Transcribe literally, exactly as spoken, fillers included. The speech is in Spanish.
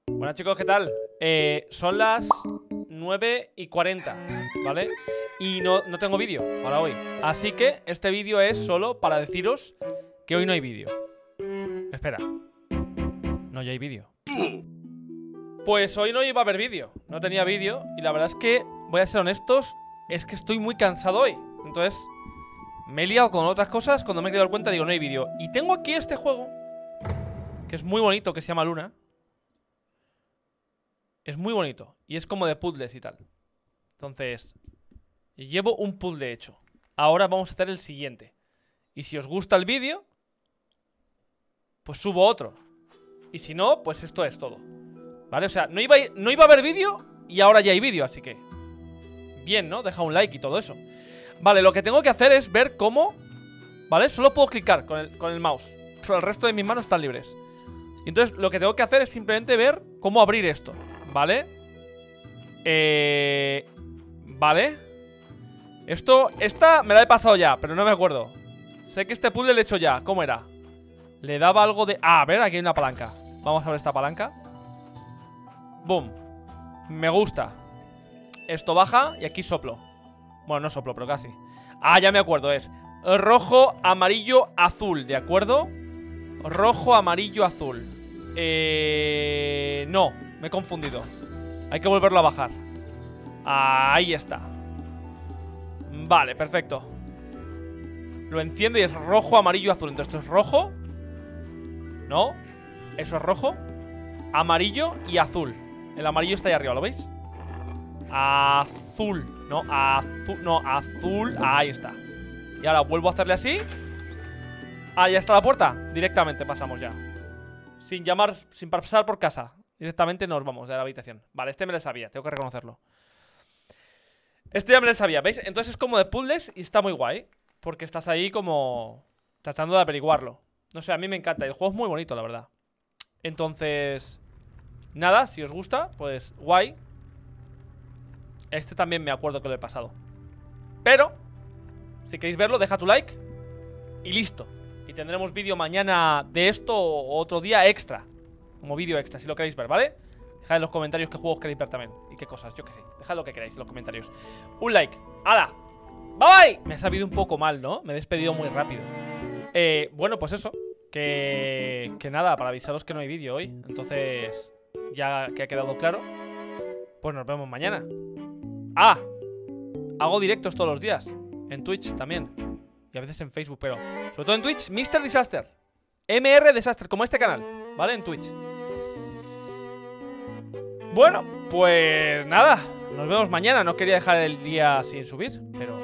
Bueno chicos, ¿qué tal? Eh, son las nueve y cuarenta, ¿vale? Y no, no tengo vídeo para hoy. Así que este vídeo es solo para deciros que hoy no hay vídeo. Espera. No, ya hay vídeo. Pues hoy no iba a haber vídeo. No tenía vídeo. Y la verdad es que, voy a ser honestos, es que estoy muy cansado hoy. Entonces, me he liado con otras cosas. Cuando me he dado cuenta digo, no hay vídeo. Y tengo aquí este juego, que es muy bonito, que se llama Luna. Es muy bonito. Y es como de puzzles y tal. Entonces, llevo un puzzle hecho. Ahora vamos a hacer el siguiente. Y si os gusta el vídeo, pues subo otro. Y si no, pues esto es todo. ¿Vale? O sea, no iba a, no iba a haber vídeo y ahora ya hay vídeo, así que bien, ¿no? Deja un like y todo eso. Vale, lo que tengo que hacer es ver cómo... ¿Vale? Solo puedo clicar con el, con el mouse, pero el resto de mis manos están libres. Y entonces lo que tengo que hacer es simplemente ver cómo abrir esto. ¿Vale? Eh... Vale. Esto... Esta me la he pasado ya, pero no me acuerdo. Sé que este puzzle lo he hecho ya. ¿Cómo era? Le daba algo de... Ah, a ver, aquí hay una palanca. Vamos a ver esta palanca. Boom. Me gusta. Esto baja y aquí soplo. Bueno, no soplo, pero casi. Ah, ya me acuerdo, es rojo, amarillo, azul, ¿de acuerdo? Rojo, amarillo, azul. Eh... No, me he confundido. Hay que volverlo a bajar. Ahí está. Vale, perfecto. Lo enciendo y es rojo, amarillo, azul. Entonces esto es rojo. No, eso es rojo, amarillo y azul. El amarillo está ahí arriba, ¿lo veis? Azul. No, azul, no, azul. Ahí está. Y ahora vuelvo a hacerle así. Ah, ya está la puerta. Directamente pasamos ya. Sin llamar, sin pasar por casa. Directamente nos vamos de la habitación. Vale, este me lo sabía, tengo que reconocerlo. Este ya me lo sabía, ¿veis? Entonces es como de puzzles y está muy guay. Porque estás ahí como tratando de averiguarlo. No sé, a mí me encanta. El juego es muy bonito, la verdad. Entonces, nada, si os gusta, pues guay. Este también me acuerdo que lo he pasado. Pero, si queréis verlo, deja tu like y listo. Y tendremos vídeo mañana de esto o otro día extra. Como vídeo extra, si lo queréis ver, ¿vale? Dejad en los comentarios qué juegos queréis ver también. Y qué cosas, yo qué sé. Dejad lo que queráis en los comentarios. Un like. ¡Hala! ¡Bye! Me ha sabido un poco mal, ¿no? Me he despedido muy rápido. Eh, bueno, pues eso. Que, que nada, para avisaros que no hay vídeo hoy. Entonces, ya que ha quedado claro, pues nos vemos mañana. ¡Ah! Hago directos todos los días. En Twitch también. Y a veces en Facebook, pero sobre todo en Twitch, mister Disaster, M R Disaster, como este canal, ¿vale? En Twitch. Bueno, pues nada, nos vemos mañana. No quería dejar el día sin subir, pero